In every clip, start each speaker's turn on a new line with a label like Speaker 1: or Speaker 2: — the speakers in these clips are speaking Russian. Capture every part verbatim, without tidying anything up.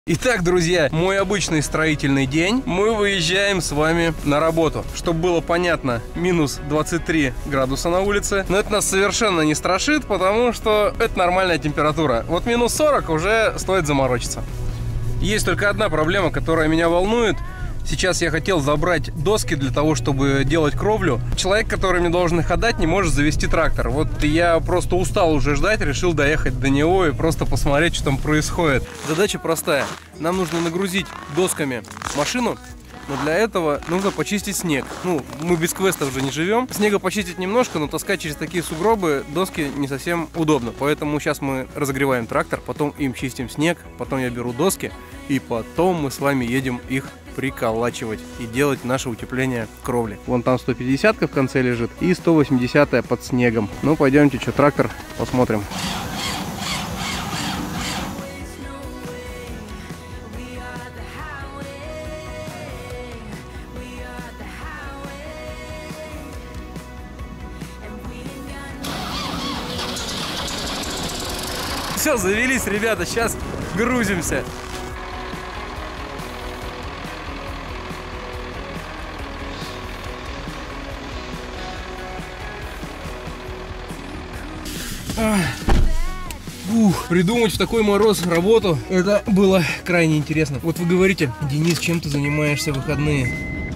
Speaker 1: Итак, друзья, мой обычный строительный день. Мы выезжаем с вами на работу. Чтобы было понятно, минус двадцать три градуса на улице. Но это нас совершенно не страшит, потому что это нормальная температура. Вот минус сорок уже стоит заморочиться. Есть только одна проблема, которая меня волнует. Сейчас я хотел забрать доски для того, чтобы делать кровлю. Человек, который мне должен их отдать, не может завести трактор. Вот я просто устал уже ждать, решил доехать до него и просто посмотреть, что там происходит. Задача простая. Нам нужно нагрузить досками машину, но для этого нужно почистить снег. Ну, мы без квеста уже не живем. Снега почистить немножко, но таскать через такие сугробы доски не совсем удобно. Поэтому сейчас мы разогреваем трактор, потом им чистим снег, потом я беру доски, и потом мы с вами едем их приколачивать и делать наше утепление кровли. Вон там сто пятидесятка в конце лежит и сто восьмидесятая под снегом. Ну, пойдемте, что трактор, посмотрим. Все, завелись, ребята, сейчас грузимся. Ух, придумать в такой мороз работу, это было крайне интересно. Вот вы говорите: Денис, чем ты занимаешься в выходные?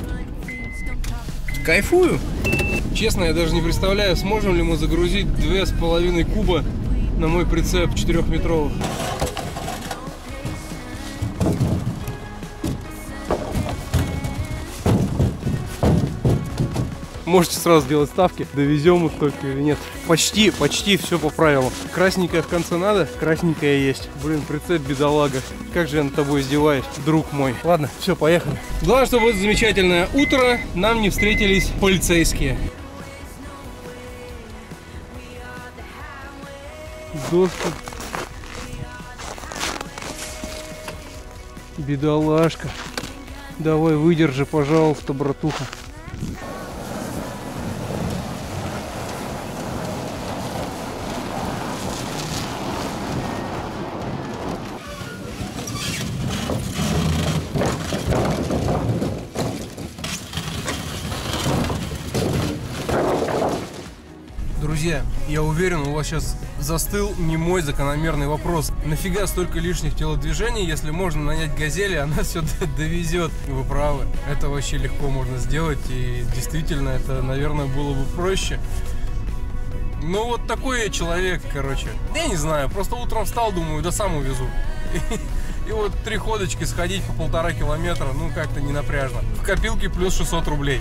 Speaker 1: Кайфую. Честно, я даже не представляю, сможем ли мы загрузить две с половиной куба на мой прицеп четырехметровых. Можете сразу делать ставки, довезем их только или нет. Почти, почти все по правилам. Красненькое в конце надо, красненькое есть. Блин, прицеп бедолага. Как же я над тобой издеваюсь, друг мой. Ладно, все, поехали. Главное, чтобы в это замечательное утро нам не встретились полицейские. Доска. Бедолажка. Давай, выдержи, пожалуйста, братуха. Друзья, я уверен, у вас сейчас застыл немой закономерный вопрос. Нафига столько лишних телодвижений, если можно нанять газель, и она все довезет? Вы правы, это вообще легко можно сделать, и действительно, это, наверное, было бы проще. Ну, вот такой я человек, короче. Я не знаю, просто утром встал, думаю, да сам увезу. И вот три ходочки сходить по полтора километра, ну, как-то не напряжно. В копилке плюс шестьсот рублей.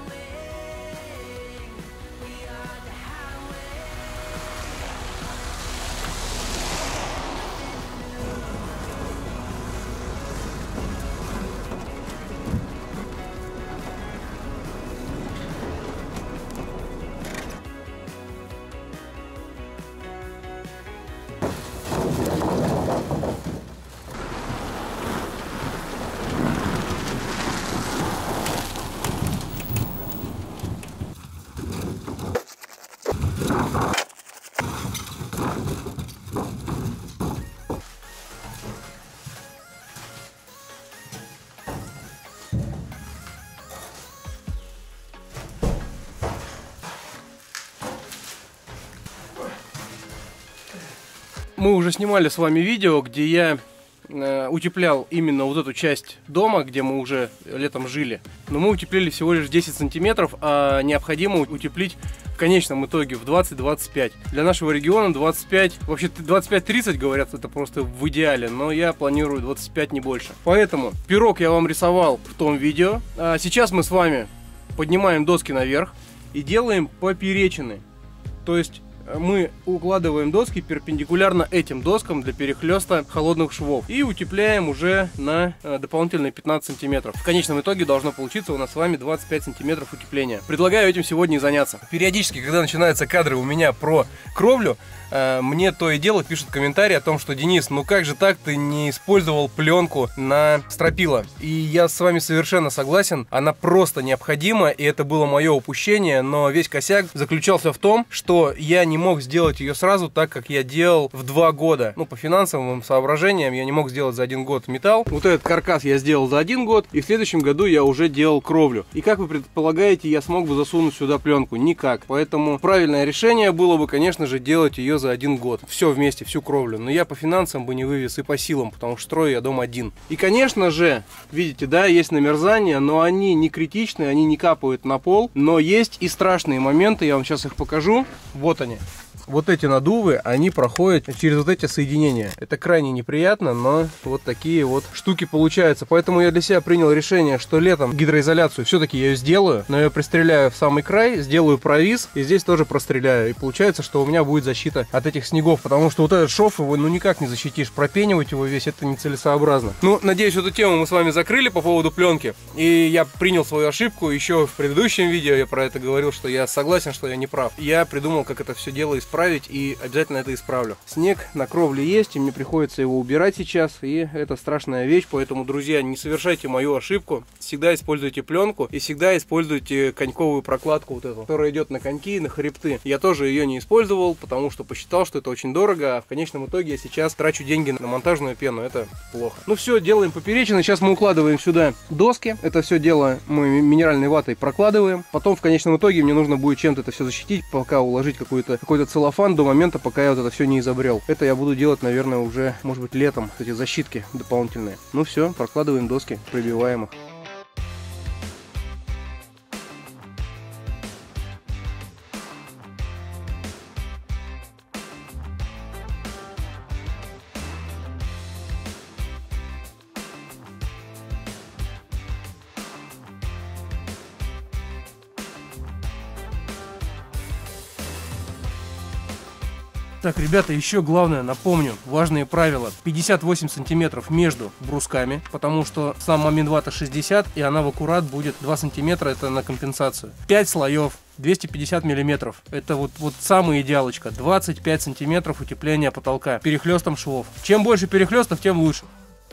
Speaker 1: Мы уже снимали с вами видео, где я э, утеплял именно вот эту часть дома, где мы уже летом жили. Но мы утеплили всего лишь десять сантиметров, а необходимо утеплить в конечном итоге в двадцать — двадцать пять. Для нашего региона двадцать пять, вообще двадцать пять — тридцать говорят, это просто в идеале, но я планирую двадцать пять, не больше. Поэтому пирог я вам рисовал в том видео. А сейчас мы с вами поднимаем доски наверх и делаем поперечины. То есть мы укладываем доски перпендикулярно этим доскам для перехлеста холодных швов и утепляем уже на дополнительные пятнадцать сантиметров. В конечном итоге должно получиться у нас с вами двадцать пять сантиметров утепления. Предлагаю этим сегодня и заняться. Периодически, когда начинаются кадры у меня про кровлю, мне то и дело пишут комментарии о том, что: Денис, ну как же так, ты не использовал пленку на стропила? И я с вами совершенно согласен, она просто необходима, и это было мое упущение, но весь косяк заключался в том, что я не не мог сделать ее сразу так, как я делал в два года. Ну, по финансовым соображениям я не мог сделать за один год металл. Вот этот каркас я сделал за один год, и в следующем году я уже делал кровлю. И как вы предполагаете, я смог бы засунуть сюда пленку? Никак. Поэтому правильное решение было бы, конечно же, делать ее за один год. Все вместе, всю кровлю. Но я по финансам бы не вывез и по силам, потому что строю я дом один. И, конечно же, видите, да, есть намерзания, но они не критичные, они не капают на пол. Но есть и страшные моменты, я вам сейчас их покажу. Вот они. Вот эти надувы, они проходят через вот эти соединения. Это крайне неприятно, но вот такие вот штуки получаются. Поэтому я для себя принял решение, что летом гидроизоляцию все-таки я ее сделаю, но я пристреляю в самый край, сделаю провис, и здесь тоже простреляю. И получается, что у меня будет защита от этих снегов, потому что вот этот шов, его ну никак не защитишь. Пропенивать его весь, это нецелесообразно. Ну, надеюсь, эту тему мы с вами закрыли по поводу пленки. И я принял свою ошибку. Еще в предыдущем видео я про это говорил, что я согласен, что я не прав. Я придумал, как это все дело исправить. И обязательно это исправлю. Снег на кровле есть, и мне приходится его убирать сейчас, и это страшная вещь, поэтому, друзья, не совершайте мою ошибку. Всегда используйте пленку и всегда используйте коньковую прокладку вот эту, которая идет на коньки и на хребты. Я тоже ее не использовал, потому что посчитал, что это очень дорого, а в конечном итоге я сейчас трачу деньги на монтажную пену, это плохо. Ну все, делаем поперечины, сейчас мы укладываем сюда доски, это все дело мы минеральной ватой прокладываем, потом в конечном итоге мне нужно будет чем-то это все защитить, пока уложить какой-то какой-то целлофан до момента, пока я вот это все не изобрел. Это я буду делать, наверное, уже, может быть, летом, эти защитки дополнительные. Ну все, прокладываем доски, пробиваем их. Так, ребята, еще главное, напомню, важные правила. пятьдесят восемь сантиметров между брусками, потому что сама минвата шестьдесят, и она в аккурат будет два сантиметра, это на компенсацию. пять слоев, двести пятьдесят миллиметров. Это вот, вот самая идеалочка. двадцать пять сантиметров утепления потолка. Перехлестом швов. Чем больше перехлестов, тем лучше.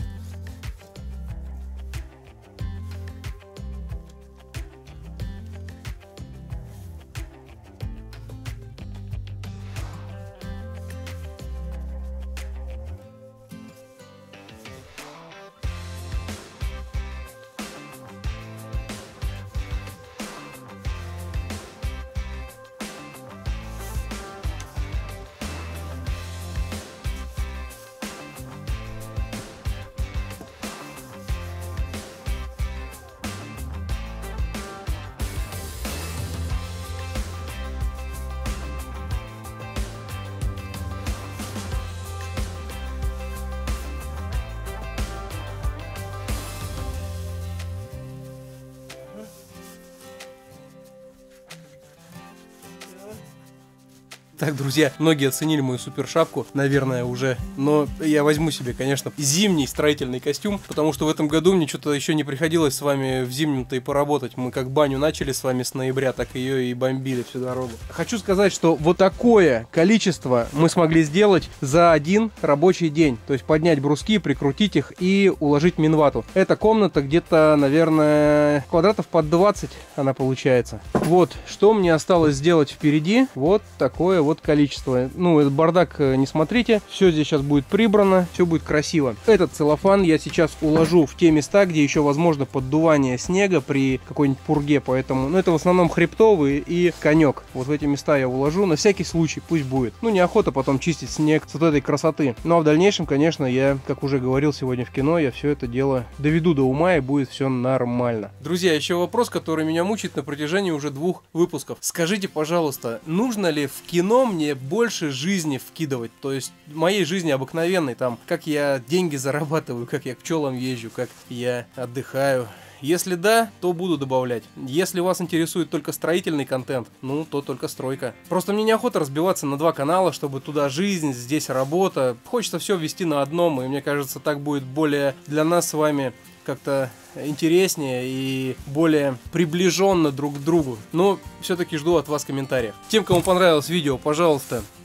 Speaker 1: Так, друзья, многие оценили мою супер шапку, наверное, уже. Но я возьму себе, конечно, зимний строительный костюм, потому что в этом году мне что-то еще не приходилось с вами в зимнем-то и поработать. Мы как баню начали с вами с ноября, так ее и бомбили всю дорогу. Хочу сказать, что вот такое количество мы смогли сделать за один рабочий день. То есть поднять бруски, прикрутить их и уложить минвату. Эта комната где-то, наверное, квадратов под двадцать она получается. Вот, что мне осталось сделать впереди. Вот такое вот количество. Ну, этот бардак не смотрите. Все здесь сейчас будет прибрано, все будет красиво. Этот целлофан я сейчас уложу в те места, где еще возможно поддувание снега при какой-нибудь пурге. Поэтому, ну, это в основном хребтовый и конек. Вот в эти места я уложу. На всякий случай пусть будет. Ну, неохота потом чистить снег с вот этой красоты. Ну, а в дальнейшем, конечно, я, как уже говорил сегодня в кино, я все это дело доведу до ума и будет все нормально. Друзья, еще вопрос, который меня мучает на протяжении уже двух выпусков. Скажите, пожалуйста, нужно ли в кино мне больше жизни вкидывать? То есть моей жизни обыкновенной, там, как я деньги зарабатываю, как я к пчелам езжу, как я отдыхаю. Если да, то буду добавлять. Если вас интересует только строительный контент, ну, то только стройка. Просто мне неохота разбиваться на два канала, чтобы туда жизнь, здесь работа. Хочется все вести на одном, и мне кажется, так будет более для нас с вами как-то интереснее и более приближенно друг к другу. Но все-таки жду от вас комментариев. Тем, кому понравилось видео, пожалуйста,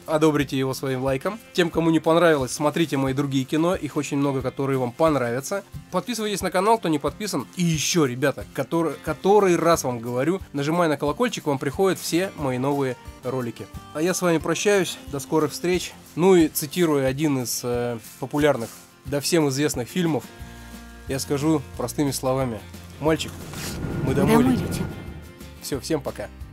Speaker 1: одобрите его своим лайком. Тем, кому не понравилось, смотрите мои другие кино, их очень много, которые вам понравятся. Подписывайтесь на канал, кто не подписан. И еще, ребята, который, который раз вам говорю, нажимая на колокольчик, вам приходят все мои новые ролики. А я с вами прощаюсь, до скорых встреч. Ну и цитируя один из э, популярных, да всем известных фильмов, я скажу простыми словами: мальчик, мы домой, домой летим. Все, всем пока.